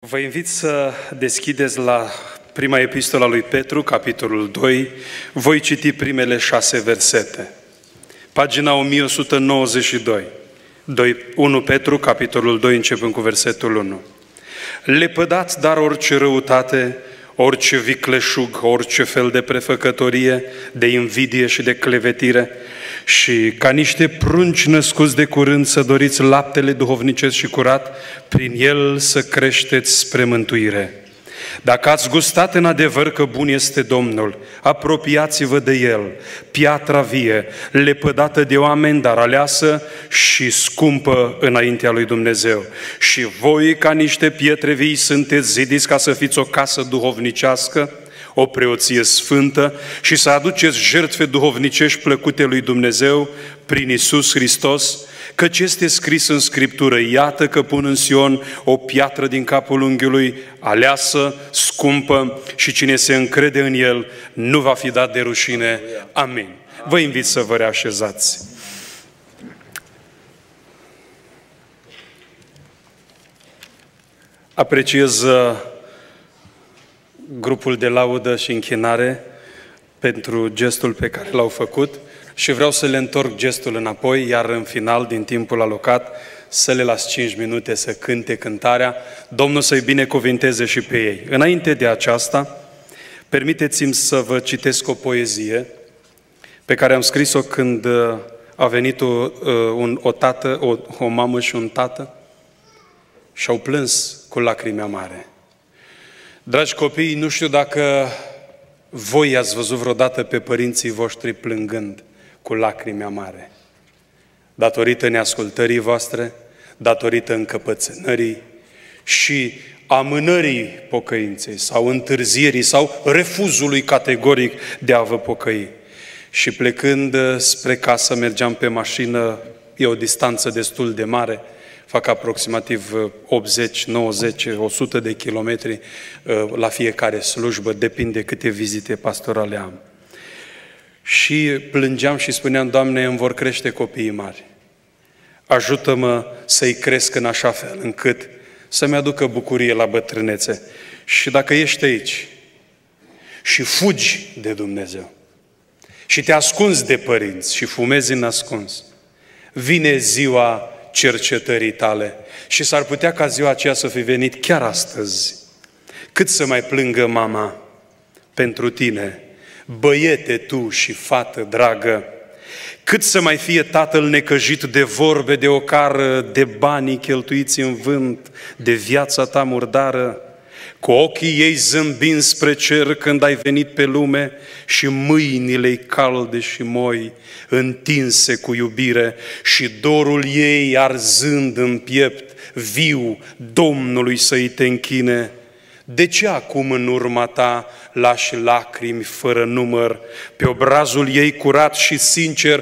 Vă invit să deschideți la prima epistolă a lui Petru, capitolul 2. Voi citi primele 6 versete. Pagina 1192. 1 Petru, capitolul 2, începând cu versetul 1. Lepădați dar orice răutate, orice vicleșug, orice fel de prefăcătorie, de invidie și de clevetire, și ca niște prunci născuți de curând să doriți laptele duhovnicesc și curat, prin el să creșteți spre mântuire. Dacă ați gustat în adevăr că bun este Domnul, apropiați-vă de El, piatra vie, lepădată de oameni, dar aleasă și scumpă înaintea lui Dumnezeu. Și voi, ca niște pietre vii, sunteți zidiți ca să fiți o casă duhovnicească, o preoție sfântă, și să aduceți jertfe duhovnicești plăcute lui Dumnezeu prin Iisus Hristos, căci este scris în Scriptură: iată că pun în Sion o piatră din capul unghiului, aleasă, scumpă, și cine se încrede în El nu va fi dat de rușine. Amin. Vă invit să vă reașezați. Apreciez grupul de laudă și închinare pentru gestul pe care l-au făcut și vreau să le întorc gestul înapoi, iar în final, din timpul alocat, să le las 5 minute să cânte cântarea. Domnul să-i binecuvinteze și pe ei. Înainte de aceasta, permiteți-mi să vă citesc o poezie pe care am scris-o când a venit o mamă și un tată și au plâns cu lacrimi amare. Dragi copii, nu știu dacă voi ați văzut vreodată pe părinții voștri plângând cu lacrimi amare. Datorită neascultării voastre, datorită încăpățânării și amânării pocăinței sau întârzierii sau refuzului categoric de a vă pocăi. Și plecând spre casă, mergeam pe mașină, e o distanță destul de mare, fac aproximativ 80, 90, 100 de kilometri la fiecare slujbă, depinde câte vizite pastorale am. Și plângeam și spuneam: Doamne, îmi vor crește copiii mari. Ajută-mă să-i cresc în așa fel încât să-mi aducă bucurie la bătrânețe. Și dacă ești aici și fugi de Dumnezeu și te ascunzi de părinți și fumezi în ascuns, vine ziua cercetării tale și s-ar putea ca ziua aceea să fi venit chiar astăzi. Cât să mai plângă mama pentru tine, băiete tu și fată dragă, cât să mai fie tatăl necăjit de vorbe, de ocară, de banii cheltuiți în vânt, de viața ta murdară, cu ochii ei zâmbind spre cer când ai venit pe lume și mâinile-i calde și moi, întinse cu iubire, și dorul ei arzând în piept viu Domnului să-i te închine. De ce acum în urma ta lași lacrimi fără număr? Pe obrazul ei curat și sincer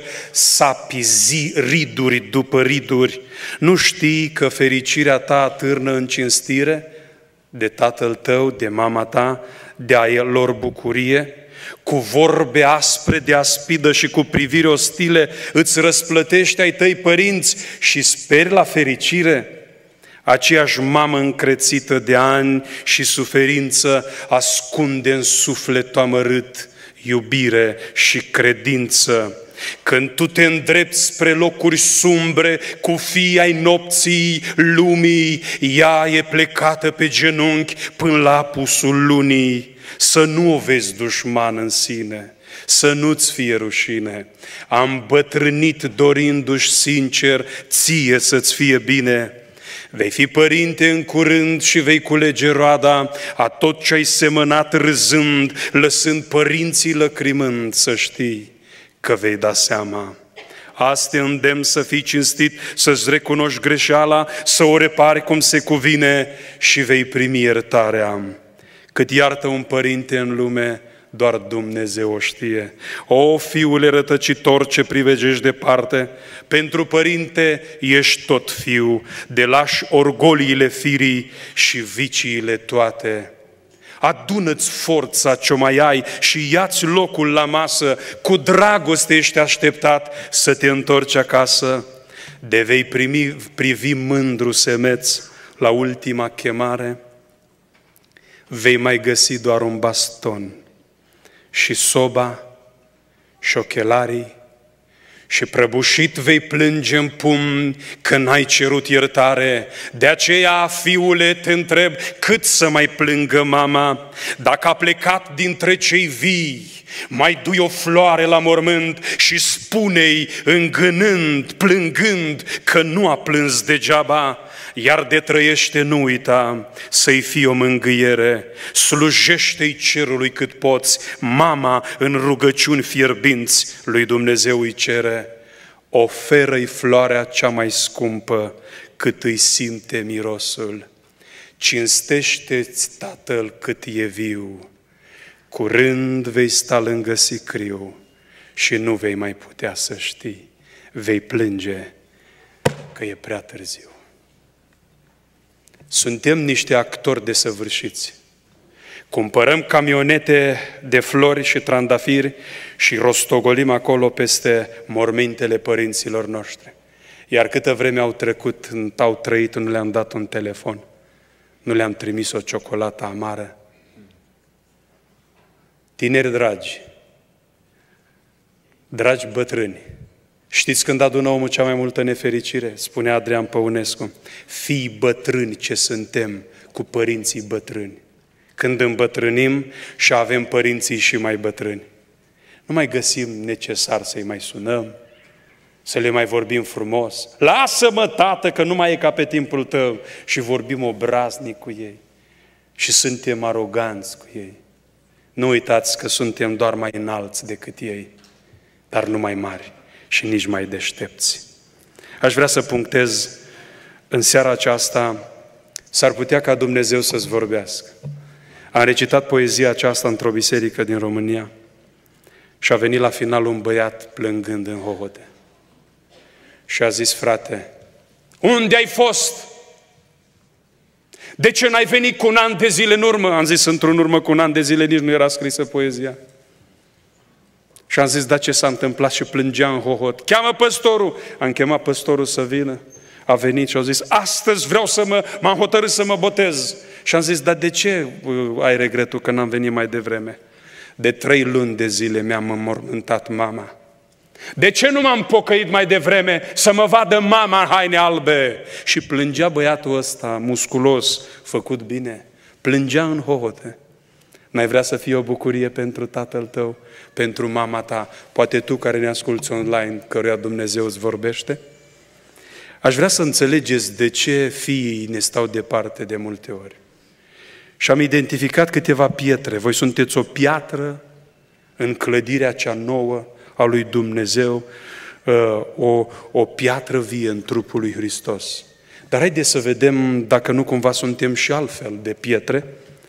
sapi riduri după riduri. Nu știi că fericirea ta atârnă în cinstire de tatăl tău, de mama ta, de a lor bucurie? Cu vorbe aspre de aspidă și cu priviri ostile îți răsplătești ai tăi părinți și speri la fericire? Aceeași mamă încrețită de ani și suferință ascunde în suflet amărât iubire și credință. Când tu te îndrepți spre locuri sumbre cu fii ai nopții lumii, ea e plecată pe genunchi până la apusul lunii. Să nu o vezi dușman în sine, să nu-ți fie rușine. Am bătrânit dorindu-și sincer ție să-ți fie bine. Vei fi părinte în curând și vei culege roada a tot ce ai semănat râzând, lăsând părinții lăcrimând, să știi că vei da seama. Azi te îndemn să fii cinstit, să-ți recunoști greșeala, să o repari cum se cuvine și vei primi iertarea. Cât iartă un părinte în lume, doar Dumnezeu o știe. O, fiule rătăcitor ce privegești departe, pentru părinte ești tot fiu, de lași orgoliile firii și viciile toate. Adună-ți forța ce mai ai și ia-ți locul la masă, cu dragoste ești așteptat să te întorci acasă, de vei privi mândru semeț la ultima chemare. vei mai găsi doar un baston și soba și ochelarii și prăbușit vei plânge în pumni că n-ai cerut iertare. De aceea, fiule, te întreb, cât să mai plângă mama? Dacă a plecat dintre cei vii, mai dui o floare la mormânt și spune-i îngânând, plângând, că nu a plâns degeaba. Iar de trăiește nu uita să-i fie o mângâiere, slujește-i cerului cât poți, mama în rugăciuni fierbinți lui Dumnezeu îi cere. Oferă-i floarea cea mai scumpă cât îi simte mirosul, cinstește-ți tatăl cât e viu, curând vei sta lângă sicriu și nu vei mai putea să știi, vei plânge că e prea târziu. Suntem niște actori desăvârșiți. Cumpărăm camionete de flori și trandafiri și rostogolim acolo peste mormintele părinților noștri. Iar câtă vreme au trecut, au trăit, nu le-am dat un telefon, nu le-am trimis o ciocolată amară. Tineri dragi, dragi bătrâni, știți când adună omul cea mai multă nefericire? Spunea Adrian Păunescu, fii bătrâni ce suntem cu părinții bătrâni. Când îmbătrânim și avem părinții și mai bătrâni. Nu mai găsim necesar să-i mai sunăm, să le mai vorbim frumos. Lasă-mă, tată, că nu mai e ca pe timpul tău. Și vorbim obraznic cu ei. Și suntem aroganți cu ei. Nu uitați că suntem doar mai înalți decât ei, dar nu mai mari și nici mai deștepți. Aș vrea să punctez în seara aceasta, s-ar putea ca Dumnezeu să-ți vorbească. Am recitat poezia aceasta într-o biserică din România și a venit la final un băiat plângând în hohote. Și a zis, frate, unde ai fost? De ce n-ai venit cu un an de zile în urmă? Am zis, într-un urmă cu un an de zile nici nu era scrisă poezia. Și am zis, da, ce s-a întâmplat? Și plângea în hohot. Cheamă păstorul! Am chemat păstorul să vină. A venit și a zis, astăzi vreau m-am hotărât să mă botez. Și am zis, dar de ce ai regretul că n-am venit mai devreme? De 3 luni de zile mi-am înmormântat mama. De ce nu m-am pocăit mai devreme să mă vadă mama în haine albe? Și plângea băiatul ăsta, musculos, făcut bine. Plângea în hohote. N-ai vrea să fie o bucurie pentru tatăl tău, pentru mama ta, poate tu care ne asculți online, căruia Dumnezeu îți vorbește? Aș vrea să înțelegeți de ce fiii ne stau departe de multe ori. Și am identificat câteva pietre. Voi sunteți o piatră în clădirea cea nouă a lui Dumnezeu, o piatră vie în trupul lui Hristos. Dar haideți să vedem dacă nu cumva suntem și altfel de pietre.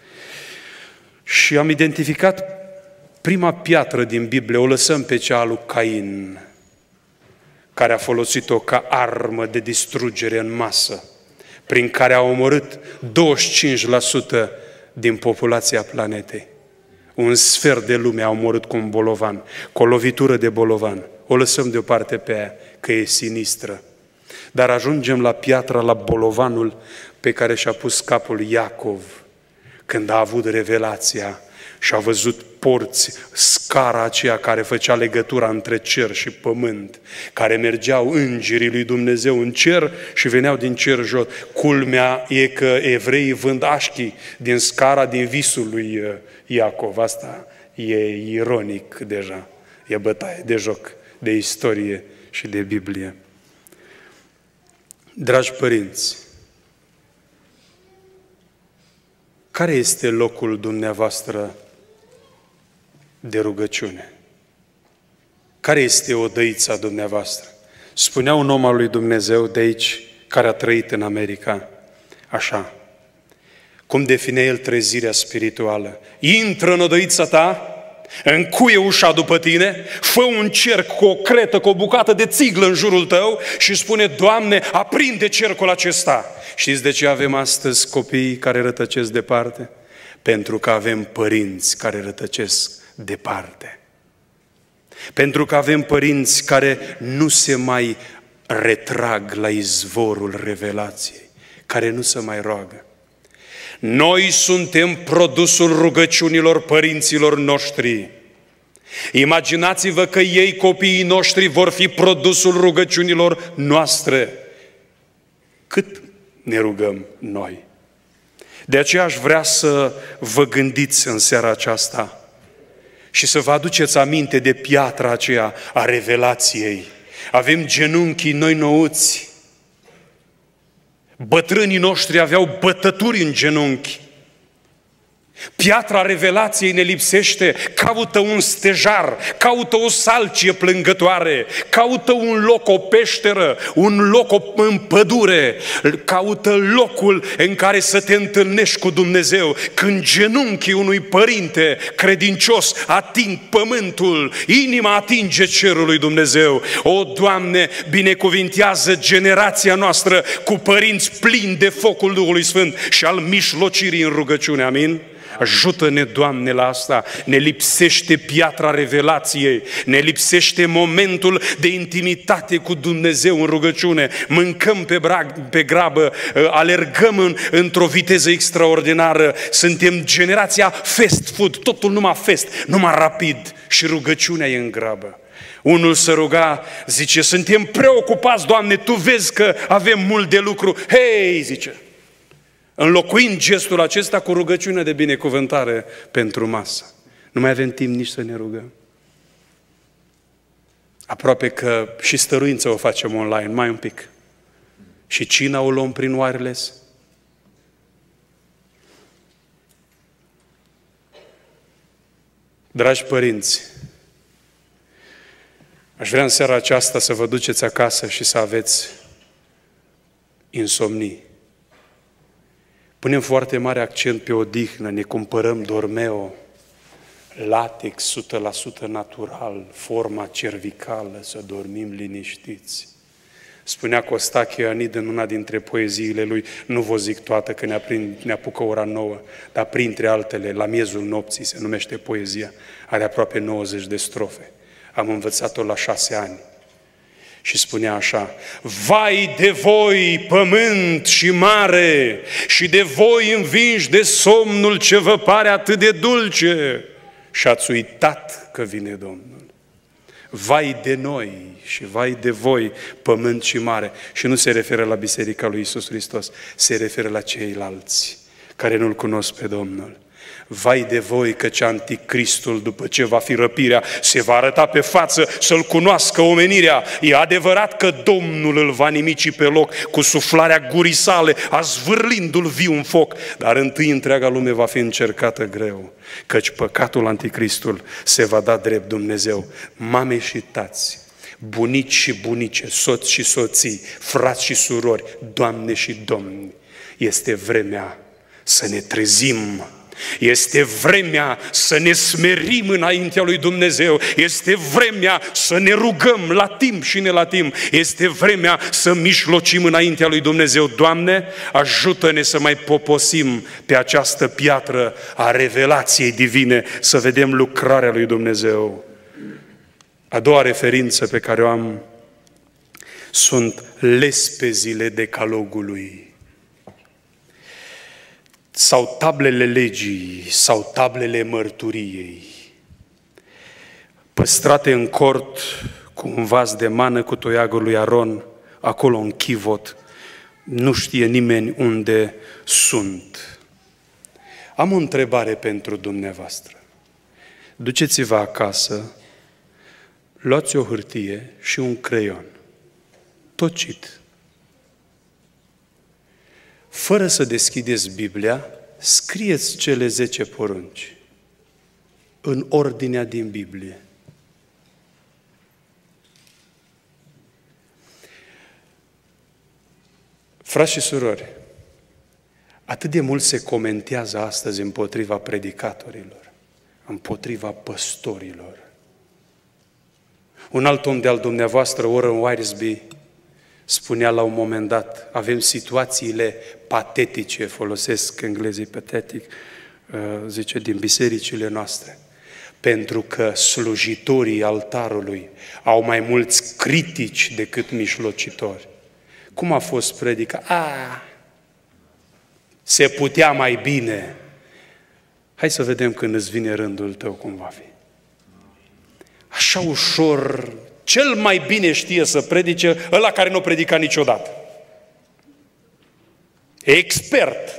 Și am identificat prima piatră din Biblie, o lăsăm pe cea a lui Cain, care a folosit-o ca armă de distrugere în masă, prin care a omorât 25% din populația planetei. Un sfert de lume a omorât cu un bolovan, cu o lovitură de bolovan. O lăsăm deoparte pe aia, că e sinistră. Dar ajungem la piatra, la bolovanul pe care și-a pus capul Iacov, când a avut revelația și a văzut porți, scara aceea care făcea legătura între cer și pământ, care mergeau îngerii lui Dumnezeu în cer și veneau din cer jos. Culmea e că evreii vând așchii din scara, din visul lui Iacov. Asta e ironic deja, e bătaie de joc de istorie și de Biblie. Dragi părinți, care este locul dumneavoastră de rugăciune? Care este odăița dumneavoastră? Spunea un om al lui Dumnezeu de aici, care a trăit în America, așa. Cum define el trezirea spirituală? Intră în odăița ta, încuie ușa după tine, fă un cerc cu o cretă, cu o bucată de țiglă în jurul tău și spune, Doamne, aprinde cercul acesta. Știți de ce avem astăzi copii care rătăcesc departe? Pentru că avem părinți care rătăcesc departe. Pentru că avem părinți care nu se mai retrag la izvorul revelației, care nu se mai roagă. Noi suntem produsul rugăciunilor părinților noștri. Imaginați-vă că ei, copiii noștri, vor fi produsul rugăciunilor noastre. Cât ne rugăm noi? De aceea aș vrea să vă gândiți în seara aceasta și să vă aduceți aminte de piatra aceea a revelației. Avem genunchii noi nouți. Bătrânii noștri aveau bătături în genunchi. Piatra revelației ne lipsește, caută un stejar, caută o salcie plângătoare, caută un loc, o peșteră, un loc în pădure, caută locul în care să te întâlnești cu Dumnezeu. Când genunchii unui părinte credincios ating pământul, inima atinge cerul lui Dumnezeu. O, Doamne, binecuvintează generația noastră cu părinți plini de focul Duhului Sfânt și al mijlocirii în rugăciune. Amin? Ajută-ne, Doamne, la asta. Ne lipsește piatra revelației, ne lipsește momentul de intimitate cu Dumnezeu în rugăciune. Mâncăm pe grabă, alergăm într-o viteză extraordinară. Suntem generația fast food, totul numai fast, numai rapid și rugăciunea e în grabă. Unul se ruga, zice, suntem preocupați, Doamne, Tu vezi că avem mult de lucru. Hei, zice, înlocuind gestul acesta cu rugăciunea de binecuvântare pentru masă. Nu mai avem timp nici să ne rugăm. Aproape că și stăruință o facem online, mai un pic. Și cina o luăm prin wireless. Dragi părinți, aș vrea în seara aceasta să vă duceți acasă și să aveți insomnii. Punem foarte mare accent pe odihnă, ne cumpărăm Dormeo, latex 100% natural, forma cervicală, să dormim liniștiți. Spunea Costache Ioanid în una dintre poeziile lui, nu vă zic toată că ne apucă ora 9, dar printre altele, La miezul nopții se numește poezia, are aproape 90 de strofe. Am învățat-o la 6 ani. Și spunea așa, vai de voi, pământ și mare, și de voi învinși de somnul ce vă pare atât de dulce, și ați uitat că vine Domnul. Vai de noi și vai de voi, pământ și mare. Și nu se referă la Biserica lui Iisus Hristos, se referă la ceilalți care nu-L cunosc pe Domnul. Vai de voi, căci anticristul, după ce va fi răpirea, se va arăta pe față să-L cunoască omenirea. E adevărat că Domnul îl va nimici pe loc cu suflarea gurii sale, azvârlindu-l viu în foc. Dar întâi întreaga lume va fi încercată greu, căci păcatul anticristul se va da drept Dumnezeu. Mame și tați, bunici și bunice, soți și soții, frați și surori, doamne și domni, este vremea să ne trezim. Este vremea să ne smerim înaintea lui Dumnezeu. Este vremea să ne rugăm la timp și ne la timp. Este vremea să mijlocim înaintea lui Dumnezeu. Doamne, ajută-ne să mai poposim pe această piatră a revelației divine, să vedem lucrarea lui Dumnezeu. A doua referință pe care o am sunt lespezile decalogului. Sau tablele legii, sau tablele mărturiei, păstrate în cort cu un vas de mană cu toiagul lui Aron, acolo în chivot, nu știe nimeni unde sunt. Am o întrebare pentru dumneavoastră. Duceți-vă acasă, luați o hârtie și un creion, tocit. Fără să deschideți Biblia, scrieți cele 10 porunci în ordinea din Biblie. Frați și surori, atât de mult se comentează astăzi împotriva predicatorilor, împotriva păstorilor. Un alt om de-al dumneavoastră, Warren Wiersbe, spunea la un moment dat, avem situațiile patetice, folosesc englezii pathetic, zice, din bisericile noastre, pentru că slujitorii altarului au mai mulți critici decât mijlocitori. Cum a fost predica? Se putea mai bine. Hai să vedem când îți vine rândul tău cum va fi. Așa ușor, cel mai bine știe să predice ăla care nu predica niciodată. Expert.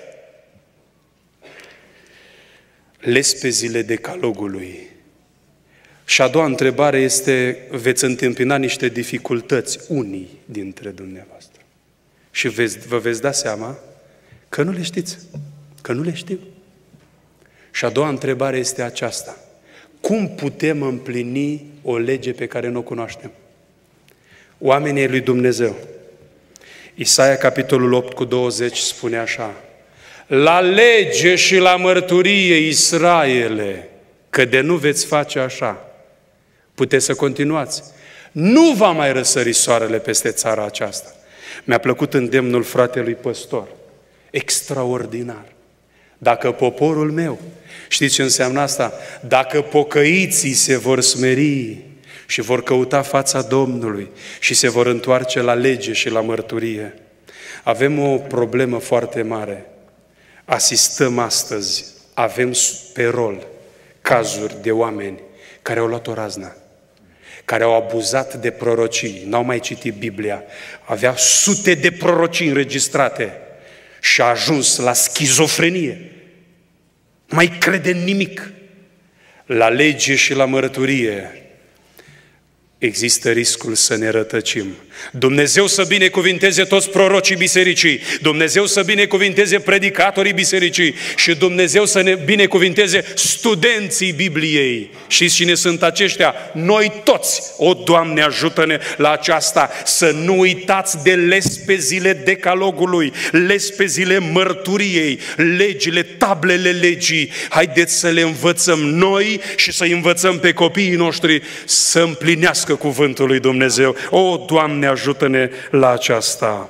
Lespezile decalogului. Și a doua întrebare este, veți întâmpina niște dificultăți, unii dintre dumneavoastră. Și vă veți da seama că nu le știți, că nu le știu. Și a doua întrebare este aceasta. Cum putem împlini o lege pe care nu o cunoaștem? Oamenii lui Dumnezeu. Isaia, capitolul 8 cu 20, spune așa. La lege și la mărturie, Israele, că de nu veți face așa. Puteți să continuați. Nu va mai răsări soarele peste țara aceasta. Mi-a plăcut îndemnul fratelui păstor. Extraordinar. Dacă poporul meu, știți ce înseamnă asta? Dacă pocăiții se vor smeri și vor căuta fața Domnului și se vor întoarce la lege și la mărturie. Avem o problemă foarte mare. Asistăm astăzi, avem pe rol cazuri de oameni care au luat o raznă, care au abuzat de prorocii, n-au mai citit Biblia, avea sute de prorocii înregistrate și a ajuns la schizofrenie. Nu mai crede în nimic. La lege și la mărturie există riscul să ne rătăcim. Dumnezeu să binecuvinteze toți prorocii bisericii, Dumnezeu să binecuvinteze predicatorii bisericii și Dumnezeu să ne binecuvinteze studenții Bibliei. Știți cine sunt aceștia? Noi toți. O, Doamne, ajută-ne la aceasta, să nu uitați de lespezile decalogului, lespezile mărturiei, legile, tablele legii. Haideți să le învățăm noi și să învățăm pe copiii noștri să împlinească cuvântul lui Dumnezeu. O, Doamne, ajută-ne la aceasta.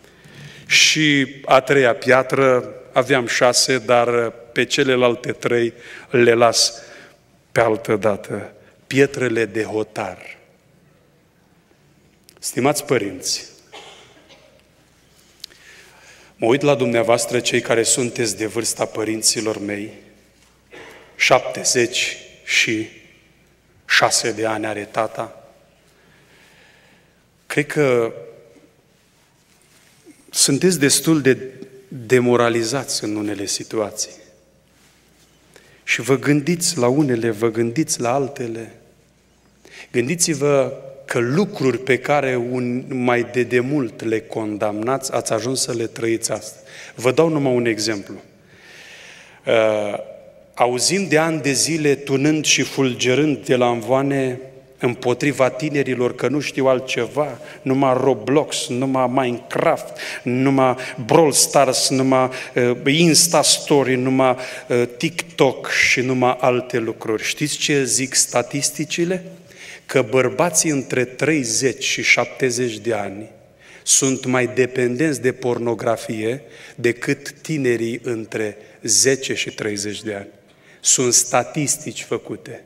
Și a treia piatră, aveam 6, dar pe celelalte 3 le las pe altă dată. Pietrele de hotar. Stimați părinți, mă uit la dumneavoastră, cei care sunteți de vârsta părinților mei, 76 de ani are tata. Cred că sunteți destul de demoralizați în unele situații. Și vă gândiți la unele, vă gândiți la altele. Gândiți-vă că lucruri pe care mai de demult le condamnați, ați ajuns să le trăiți astăzi. Vă dau numai un exemplu. Auzind de ani de zile, tunând și fulgerând de la amvoane împotriva tinerilor că nu știu altceva, numai Roblox, numai Minecraft, numai Brawl Stars, numai Insta Story, numai TikTok și numai alte lucruri. Știți ce zic statisticile? Că bărbații între 30 și 70 de ani sunt mai dependenți de pornografie decât tinerii între 10 și 30 de ani. Sunt statistici făcute.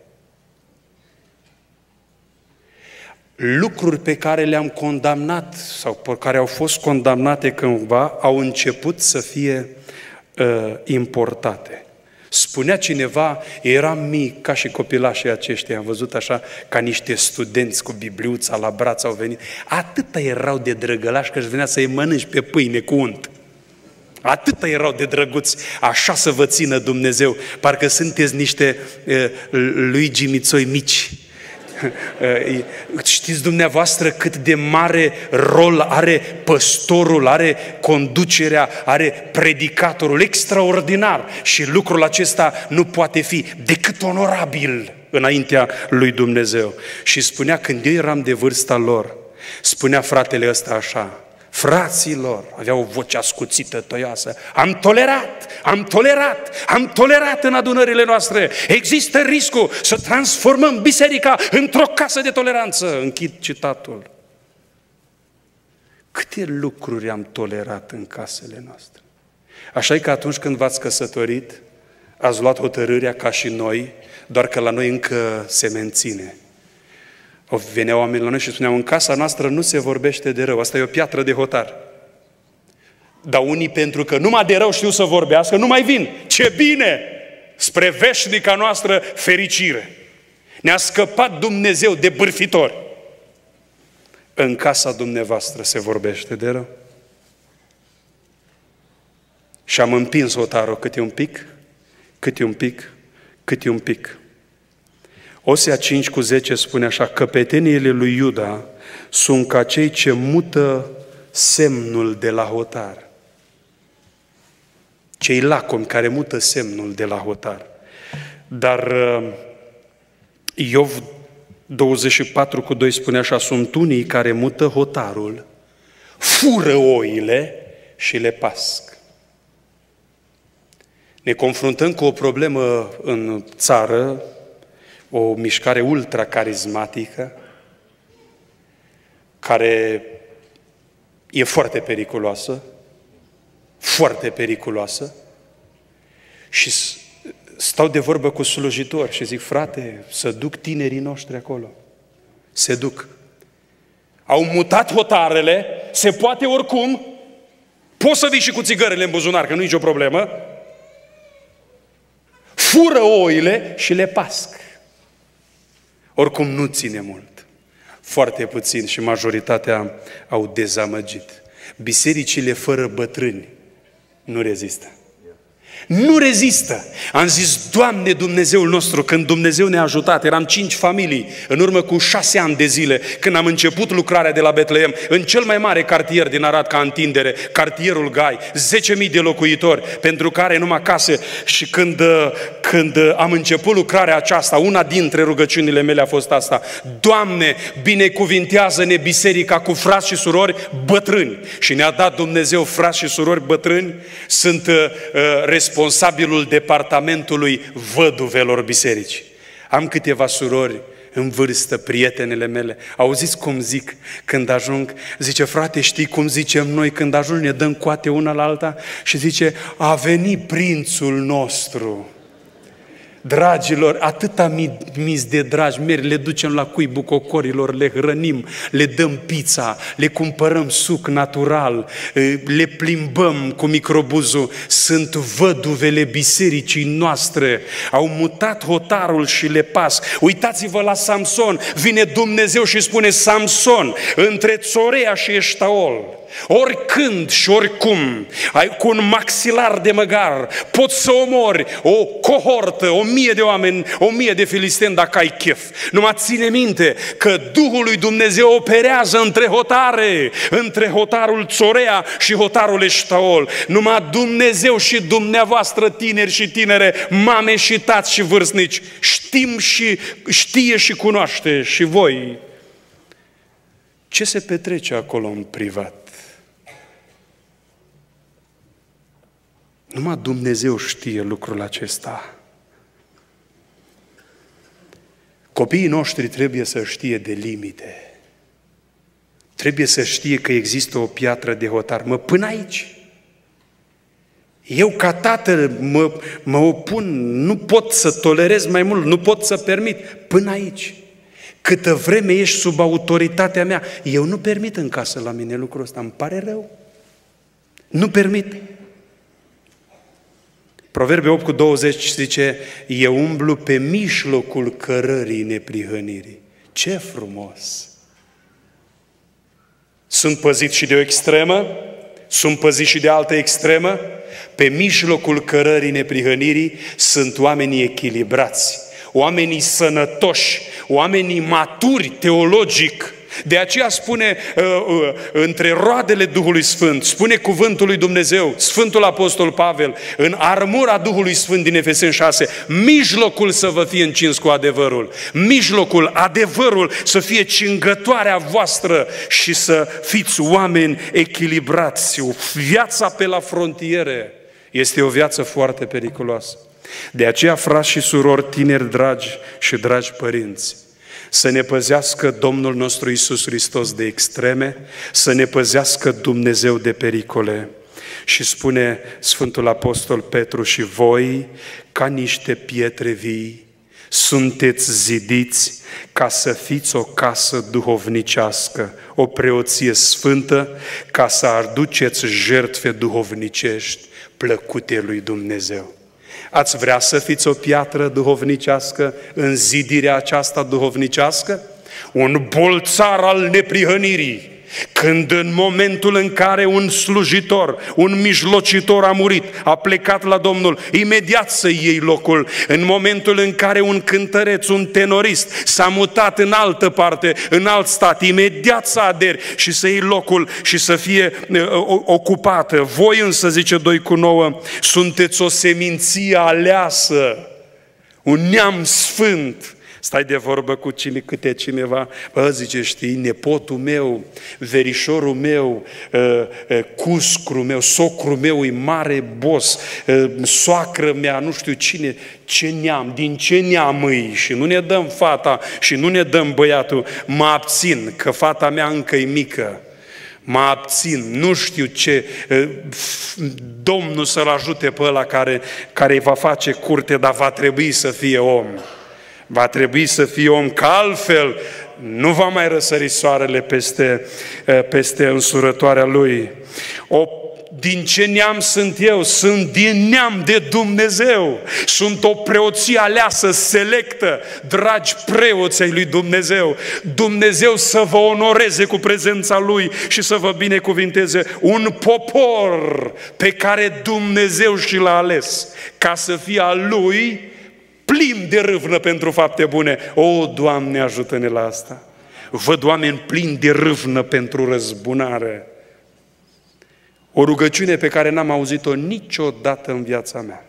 Lucruri pe care le-am condamnat sau pe care au fost condamnate cândva au început să fie importate. Spunea cineva, eram mic ca și copilașii aceștia, am văzut așa ca niște studenți cu bibliuța la braț au venit. Atâta erau de drăgălași că își venea să-i mănânci pe pâine cu unt. Atâta erau de drăguți, așa să vă țină Dumnezeu, parcă sunteți niște Luigi Mițoi mici. Știți dumneavoastră cât de mare rol are păstorul, are conducerea, are predicatorul, extraordinar. Și lucrul acesta nu poate fi decât onorabil înaintea lui Dumnezeu. Și spunea, când eu eram de vârsta lor, spunea fratele ăsta așa, fraților, avea o voce ascuțită, tăioasă, am tolerat în adunările noastre. Există riscul să transformăm biserica într-o casă de toleranță. Închid citatul. Câte lucruri am tolerat în casele noastre. Așa e că atunci când v-ați căsătorit, ați luat hotărârea ca și noi, doar că la noi încă se menține. Veneau oamenii la noi și spuneau, în casa noastră nu se vorbește de rău, asta e o piatră de hotar. Dar unii, pentru că numai de rău știu să vorbească, nu mai vin. Ce bine! Spre veșnica noastră fericire. Ne-a scăpat Dumnezeu de bârfitori. În casa dumneavoastră se vorbește de rău. Și am împins hotarul câte un pic, câte un pic, câte un pic. Osea 5:10 spune așa: căpeteniile lui Iuda sunt ca cei ce mută semnul de la hotar. Cei lacomi care mută semnul de la hotar. Dar Iov 24:2 spune așa: sunt unii care mută hotarul, fură oile și le pasc. Ne confruntăm cu o problemă în țară, o mișcare ultracarismatică, care e foarte periculoasă, foarte periculoasă, și stau de vorbă cu slujitori și zic: frate, să duc tinerii noștri acolo. Se duc. Au mutat hotarele, se poate oricum, poți să vii și cu țigările în buzunar, că nu e nicio problemă, fură oile și le pasc. Oricum nu ține mult. Foarte puțin și majoritatea au dezamăgit. Bisericile fără bătrâni nu rezistă. Nu rezistă. Am zis: Doamne Dumnezeul nostru, când Dumnezeu ne-a ajutat, eram 5 familii, în urmă cu 6 ani de zile, când am început lucrarea de la Betleem, în cel mai mare cartier din Arad ca întindere, cartierul Gai, 10.000 de locuitori, pentru care numai case. Și când am început lucrarea aceasta, una dintre rugăciunile mele a fost asta: Doamne, binecuvintează-ne biserica cu frați și surori bătrâni. Și ne-a dat Dumnezeu frați și surori bătrâni. Sunt responsabilul departamentului văduvelor bisericii. Am câteva surori în vârstă, prietenele mele. Auziți cum zic când ajung? Zice: frate, știi cum zicem noi când ajung? Ne dăm coate una la alta și zice: a venit prințul nostru. Dragilor, atâta mis de dragi, le ducem la cuibul cocorilor, le hrănim, le dăm pizza, le cumpărăm suc natural, le plimbăm cu microbuzul. Sunt văduvele bisericii noastre. Au mutat hotarul și le pasc. Uitați-vă la Samson. Vine Dumnezeu și spune: Samson, între Țorea și Eștaol, oricând și oricum, cu un maxilar de măgar, poți să omori o cohortă, 1000 de oameni, 1000 de filisteni dacă ai chef. Numai ține minte că Duhul lui Dumnezeu operează între hotare, între hotarul Țorea și hotarul Eștaol. Numai Dumnezeu și dumneavoastră, tineri și tinere, mame și tați și vârstnici, știe și cunoaște și voi ce se petrece acolo în privat. Numai Dumnezeu știe lucrul acesta. Copiii noștri trebuie să știe de limite. Trebuie să știe că există o piatră de hotar. Până aici. Eu ca tată mă opun, nu pot să tolerez mai mult, nu pot să permit. Până aici. Câtă vreme ești sub autoritatea mea, eu nu permit în casă la mine lucrul ăsta, îmi pare rău. Nu permit. Proverbe 8:20 zice: eu umblu pe mijlocul cărării neprihănirii. Ce frumos! Sunt păzit și de o extremă, sunt păzit și de altă extremă. Pe mijlocul cărării neprihănirii sunt oamenii echilibrați, oamenii sănătoși, oamenii maturi teologic. De aceea spune între roadele Duhului Sfânt, spune cuvântul lui Dumnezeu, Sfântul Apostol Pavel, în armura Duhului Sfânt din Efeseni 6, mijlocul să vă fie încins cu adevărul, mijlocul, adevărul să fie cingătoarea voastră și să fiți oameni echilibrați. Viața pe la frontiere este o viață foarte periculoasă. De aceea, frați și surori, tineri dragi și dragi părinți, să ne păzească Domnul nostru Iisus Hristos de extreme, să ne păzească Dumnezeu de pericole. Și spune Sfântul Apostol Petru: și voi, ca niște pietre vii, Sunteți zidiți ca să fiți o casă duhovnicească, o preoție sfântă, ca să aduceți jertfe duhovnicești plăcute lui Dumnezeu. Ați vrea să fiți o piatră duhovnicească în zidirea aceasta duhovnicească? Un bolțar al neprihănirii. Când în momentul în care un slujitor, un mijlocitor a murit, a plecat la Domnul, imediat să iei locul. În momentul în care un cântăreț, un tenorist s-a mutat în altă parte, în alt stat, imediat să aderi și să iei locul și să fie ocupată. Voi însă, zice 2:9, sunteți o seminție aleasă, un neam sfânt. Stai de vorbă cu câte cineva, zice, știi, nepotul meu, verișorul meu, cuscru meu, socrul meu e mare boss, soacră mea, nu știu cine, ce neam, din ce neam îi, și nu ne dăm fata și nu ne dăm băiatul, mă abțin, că fata mea încă e mică. Mă abțin, nu știu ce, Domnul să-l ajute pe ăla care îi va face curte, dar va trebui să fie om. Va trebui să fie om, că altfel nu va mai răsări soarele peste însurătoarea lui. Din ce neam sunt eu? Sunt din neam de Dumnezeu. Sunt o preoție aleasă, selectă, dragi preoți ai lui Dumnezeu. Dumnezeu să vă onoreze cu prezența Lui și să vă binecuvinteze. Un popor pe care Dumnezeu și l-a ales ca să fie al Lui, plin de râvnă pentru fapte bune. O, Doamne, ajută-ne la asta! Văd oameni plini de râvnă pentru răzbunare. O rugăciune pe care n-am auzit-o niciodată în viața mea.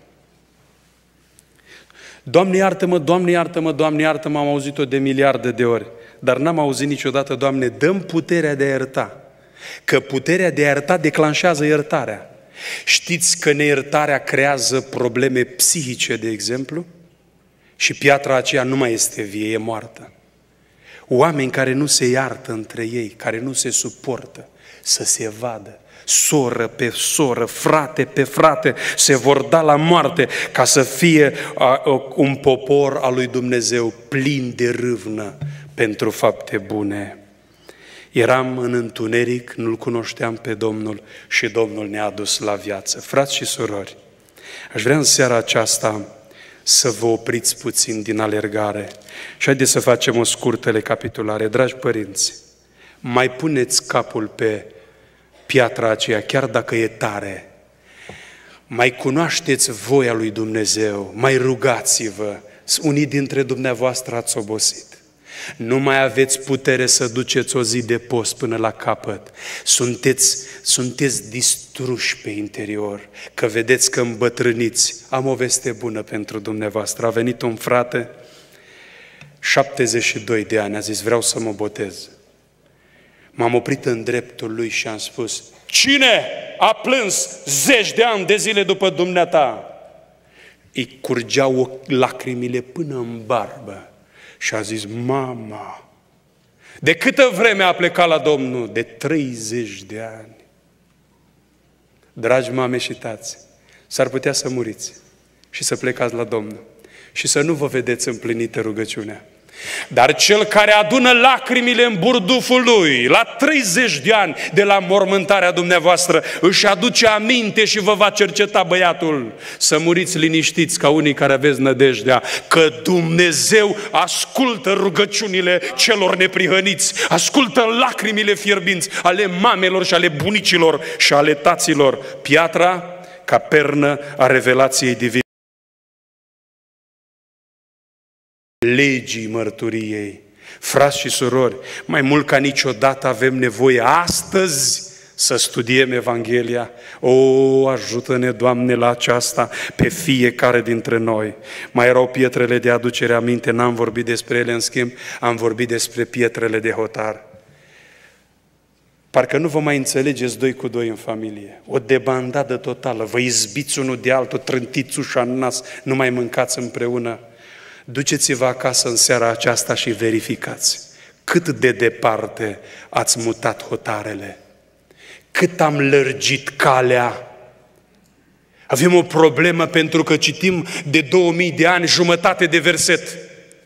Doamne, iartă-mă, Doamne, iartă-mă, Doamne, iartă-mă, am auzit-o de miliarde de ori. Dar n-am auzit niciodată, Doamne, dă-mi puterea de a ierta. Că puterea de a ierta declanșează iertarea. Știți că neiertarea creează probleme psihice, de exemplu? Și piatra aceea nu mai este vie, e moartă. Oameni care nu se iartă între ei, care nu se suportă, să se vadă, soră pe soră, frate pe frate, se vor da la moarte ca să fie un popor al lui Dumnezeu plin de râvnă pentru fapte bune. Eram în întuneric, nu-L cunoșteam pe Domnul și Domnul ne-a adus la viață. Frați și surori, aș vrea în seara aceasta să vă opriți puțin din alergare și haideți să facem o scurtă recapitulare. Dragi părinți, mai puneți capul pe piatra aceea, chiar dacă e tare. Mai cunoașteți voia lui Dumnezeu, mai rugați-vă. Unii dintre dumneavoastră ați obosit. Nu mai aveți putere să duceți o zi de post până la capăt. Sunteți distruși pe interior, că vedeți că îmbătrâniți. Am o veste bună pentru dumneavoastră. A venit un frate, 72 de ani, a zis, vreau să mă botez. M-am oprit în dreptul lui și am spus, cine a plâns 10 de ani de zile după dumneata? Îi curgeau lacrimile până în barbă. Și a zis, mama, de câtă vreme a plecat la Domnul? De 30 de ani. Dragi mame și tați, s-ar putea să muriți și să plecați la Domnul și să nu vă vedeți împlinită rugăciunea. Dar cel care adună lacrimile în burduful lui, la 30 de ani de la mormântarea dumneavoastră, își aduce aminte și vă va cerceta băiatul. Să muriți liniștiți ca unii care aveți nădejdea, că Dumnezeu ascultă rugăciunile celor neprihăniți, ascultă lacrimile fierbinți ale mamelor și ale bunicilor și ale taților. Piatra ca pernă a revelației divine. Legii mărturiei. Frați și surori, mai mult ca niciodată avem nevoie astăzi să studiem Evanghelia. O, ajută-ne, Doamne, la aceasta pe fiecare dintre noi. Mai erau pietrele de aducere aminte, n-am vorbit despre ele, în schimb, am vorbit despre pietrele de hotar. Parcă nu vă mai înțelegeți 2 cu 2 în familie. O debandadă totală, vă izbiți unul de altul, trântiți ușa în nas, nu mai mâncați împreună. Duceți-vă acasă în seara aceasta și verificați cât de departe ați mutat hotarele, cât am lărgit calea. Avem o problemă pentru că citim de 2000 de ani jumătate de verset.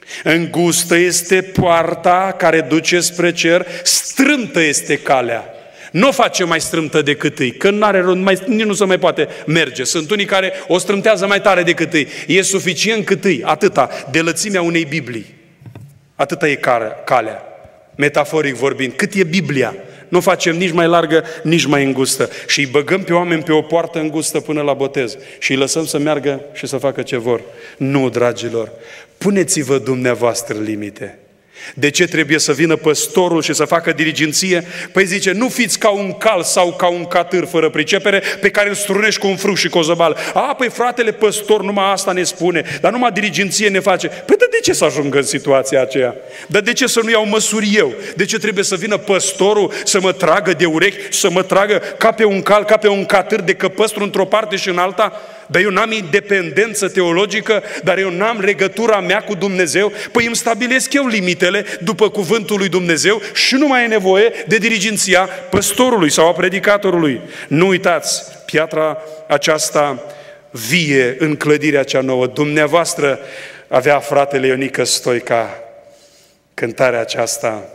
Îngustă este poarta care duce spre cer, strâmtă este calea. Nu o face mai strâmtă decât îi, că n-are rost, nici nu se mai poate merge. Sunt unii care o strâmtează mai tare decât îi. E suficient cât îi, atâta, de lățimea unei Biblii. Atâta e calea, metaforic vorbind. Cât e Biblia? Nu o facem nici mai largă, nici mai îngustă. Și îi băgăm pe oameni pe o poartă îngustă până la botez. Și îi lăsăm să meargă și să facă ce vor. Nu, dragilor, puneți-vă dumneavoastră limite. De ce trebuie să vină păstorul și să facă dirigenție? Păi zice, nu fiți ca un cal sau ca un catâr fără pricepere pe care îl strunești cu un fruct și cu o zăbală. Păi fratele păstor, numai asta ne spune, dar numai dirigenție ne face. Păi de ce să ajungă în situația aceea? Dar de ce să nu iau măsuri eu? De ce trebuie să vină păstorul să mă tragă de urechi, să mă tragă ca pe un cal, ca pe un catâr de căpăstru într-o parte și în alta? Dar eu n-am independență teologică, dar eu n-am legătura mea cu Dumnezeu, păi îmi stabilesc eu limitele după cuvântul lui Dumnezeu și nu mai e nevoie de dirigenția păstorului sau a predicatorului. Nu uitați, piatra aceasta vie în clădirea cea nouă. Dumneavoastră, avea fratele Ionică Stoica cântarea aceasta.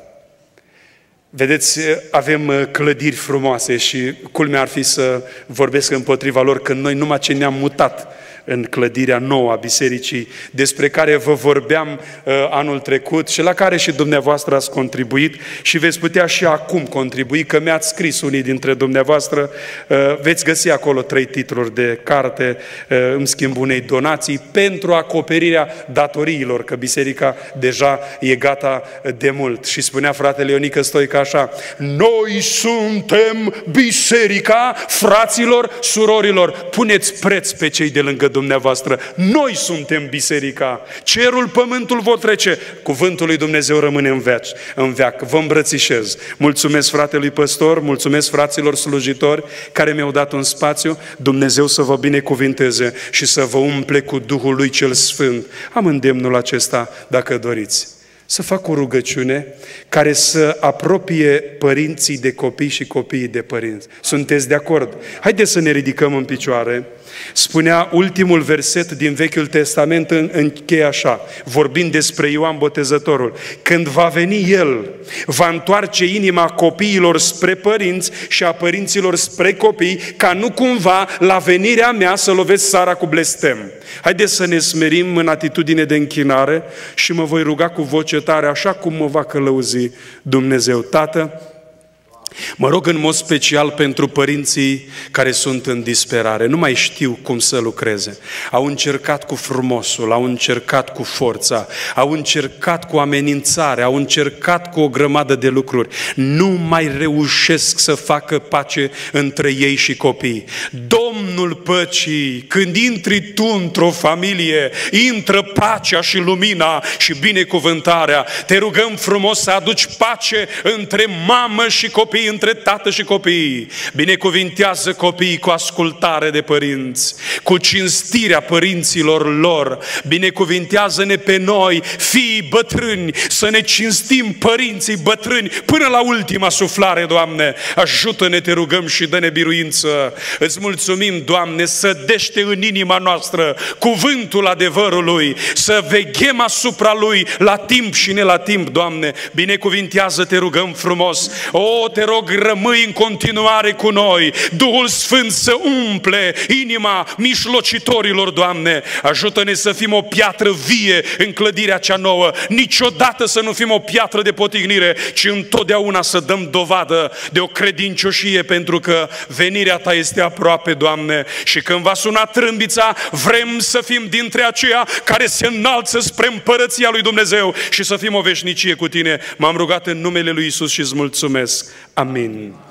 Vedeți, avem clădiri frumoase și culmea ar fi să vorbesc împotriva lor când noi numai ce ne-am mutat în clădirea nouă a bisericii, despre care vă vorbeam anul trecut și la care și dumneavoastră ați contribuit și veți putea și acum contribui, că mi-ați scris unii dintre dumneavoastră, veți găsi acolo 3 titluri de carte în schimb unei donații pentru acoperirea datoriilor, că biserica deja e gata de mult. Și spunea fratele Ionică Stoica așa: noi suntem biserica fraților, surorilor, puneți preț pe cei de lângă dumneavoastră. Noi suntem biserica. Cerul, pământul vor trece. Cuvântul lui Dumnezeu rămâne în veac. Vă îmbrățișez. Mulțumesc fratelui păstor, mulțumesc fraților slujitori care mi-au dat un spațiu. Dumnezeu să vă binecuvinteze și să vă umple cu Duhul lui cel Sfânt. Am îndemnul acesta, dacă doriți, să fac o rugăciune care să apropie părinții de copii și copiii de părinți. Sunteți de acord? Haideți să ne ridicăm în picioare. Spunea ultimul verset din Vechiul Testament, încheie așa, vorbind despre Ioan Botezătorul: când va veni El, va întoarce inima copiilor spre părinți și a părinților spre copii, ca nu cumva la venirea mea să lovesc țara cu blestem. Haideți să ne smerim în atitudine de închinare și mă voi ruga cu voce tare, așa cum mă va călăuzi Dumnezeu. Tată, mă rog în mod special pentru părinții care sunt în disperare, nu mai știu cum să lucreze. Au încercat cu frumosul, au încercat cu forța, au încercat cu amenințare, au încercat cu o grămadă de lucruri. Nu mai reușesc să facă pace între ei și copii. Domnul păcii, când intri tu într-o familie, intră pacea și lumina și binecuvântarea. Te rugăm frumos să aduci pace între mamă și copii, între tată și copii. Binecuvintează copiii cu ascultare de părinți, cu cinstirea părinților lor. Binecuvintează-ne pe noi, fiii bătrâni, să ne cinstim părinții bătrâni până la ultima suflare, Doamne. Ajută-ne, te rugăm, și dă-ne biruință. Îți mulțumim, Doamne, să dește în inima noastră cuvântul adevărului, să veghem asupra lui la timp și ne la timp, Doamne. Binecuvintează, te rugăm frumos. O, te rog, rămâi în continuare cu noi. Duhul Sfânt să umple inima mijlocitorilor, Doamne. Ajută-ne să fim o piatră vie în clădirea cea nouă. Niciodată să nu fim o piatră de potignire, ci întotdeauna să dăm dovadă de o credincioșie, pentru că venirea Ta este aproape, Doamne. Și când va suna trâmbița, vrem să fim dintre aceia care se înalță spre împărăția lui Dumnezeu și să fim o veșnicie cu Tine. M-am rugat în numele lui Iisus și îți mulțumesc. Amin.